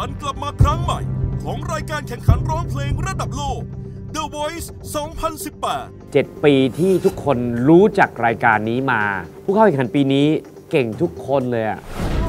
การกลับมาครั้งใหม่ของรายการแข่งขันร้องเพลงระดับโลก The Voice 2018 7 ปีที่ทุกคนรู้จักรายการนี้มาผู้เข้าแข่งขันปีนี้เก่งทุกคนเลยอะ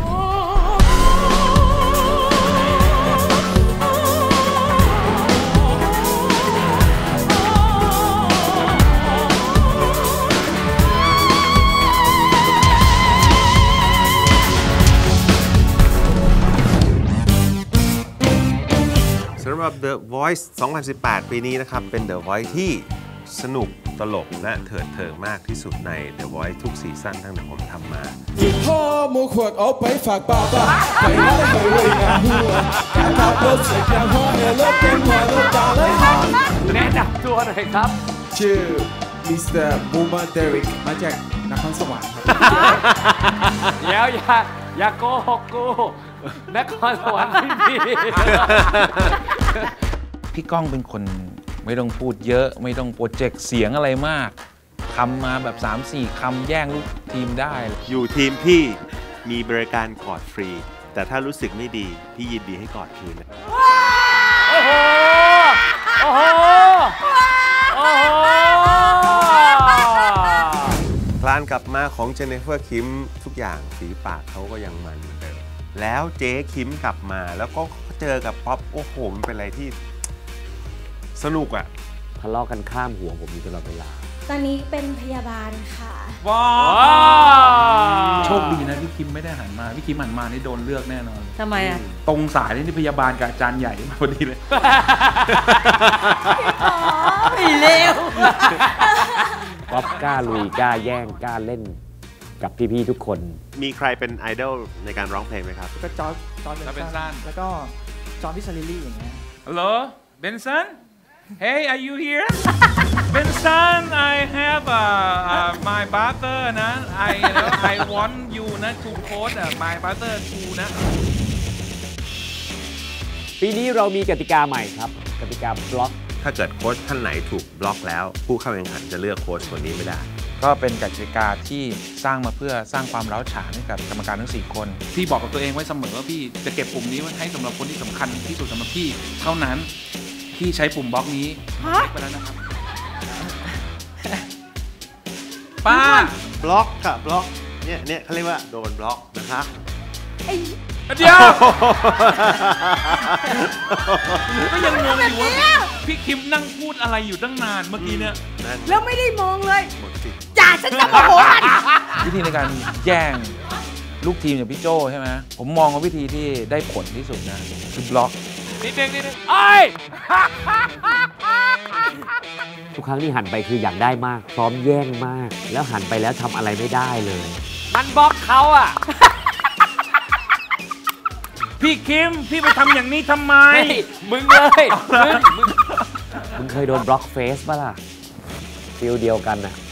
สำหรับ The Voice 2018 ปีนี้นะครับเป็น The Voice ที่สนุกตลกและเถิดเทิงมากที่สุดใน The Voice ทุกซีซั่นตั้งแต่ผมทำมาพ่อมูขวดเอาไปฝากป้าไปแล้วไปเลยงานหัวแค่ขับรถเสร็จยังหัวเนี่ยรถเต็มหัวรถตาเลยแนะนำตัวหน่อยครับชื่อมิสเตอร์บูมเดริกมาจากนครสวรรค์ครับแล้วอย่าโกหกกูนครสวรรค์ไม่มีพี่ก้องเป็นคนไม่ต้องพูดเยอะไม่ต้องโปรเจกต์เสียงอะไรมากคำมาแบบ 3-4 คำแย่งลูกทีมได้อยู่ทีมพี่มีบริการกอดฟรีแต่ถ้ารู้สึกไม่ดีพี่ยินดีให้กอดคืนนะโอ้โหโอ้โหโอ้โหคลานกลับมาของเจเนฟเฟอร์คิมทุกอย่างฝีปากเขาก็ยังมันเหมือนเดิมแล้วเจ๊คิมกลับมาแล้วก็เจอกับป๊อปโอ้โหมันเป็นอะไรที่สนุกอะทะเลาะกันข้ามหัวผมอยู่ตลอดเวลาตอนนี้เป็นพยาบาลค่ะว้าวโชคดีนะพี่คิมไม่ได้หันมาพี่คิมหันมานี่โดนเลือกแน่นอนทำไมอะตรงสายนี่พยาบาลกับอาจารย์ใหญ่มาพอดีเลยไม่เลวป๊อปกล้าลุยกล้าแย่งกล้าเล่นกับพี่ๆทุกคนมีใครเป็นไอดอลในการร้องเพลงไหมครับก็จอร์จเบนสันแล้วก็จอห์นพิซซาริลี่อย่างเงี้ย Hello Benson Hey are you here Benson I have my brother นะ I want you นะ to coach my brother to นะปีนี้เรามีกติกาใหม่ครับกติกาบล็อกถ้าเกิดโค้ชท่านไหนถูกบล็อกแล้วผู้เข้าแข่งขันจะเลือกโค้ชคนนี้ไม่ได้ก็เป็นกติกาที่สร้างมาเพื่อสร้างความร้าวฉานให้กับกรรมการทั้ง4คนพี่บอกกับตัวเองไว้เสมอว่าพี่จะเก็บปุ่มนี้ไว้ให้สำหรับคนที่สำคัญที่สุดสำหรับพี่เท่านั้นพี่ใช้ปุ่มบล็อกนี้ไปแล้วนะครับป้าบล็อกค่ะบล็อกเนี่ยเขาเรียกว่าโดนบล็อกนะคะเดี๋ยวก็ยังงงอยู่ว่าพี่คิมนั่งพูดอะไรอยู่ตั้งนานเมื่อกี้เนี่ยแล้วไม่ได้มองเลยจ่าฉันจะโมโหวิธีในการแย่งลูกทีมอย่างพี่โจใช่ไหมผมมองว่าวิธีที่ได้ผลที่สุดนะคือบล็อกนิดนึงทุกครั้งที่หันไปคืออยากได้มากพร้อมแย่งมากแล้วหันไปแล้วทำอะไรไม่ได้เลยมันบล็อกเขาอ่ะพี่คิมพี่ไปทำอย่างนี้ทำไมมึงเลยมึงเคยโดนบล็อกเฟซป่ะล่ะฟิลเดียวกันน่ะ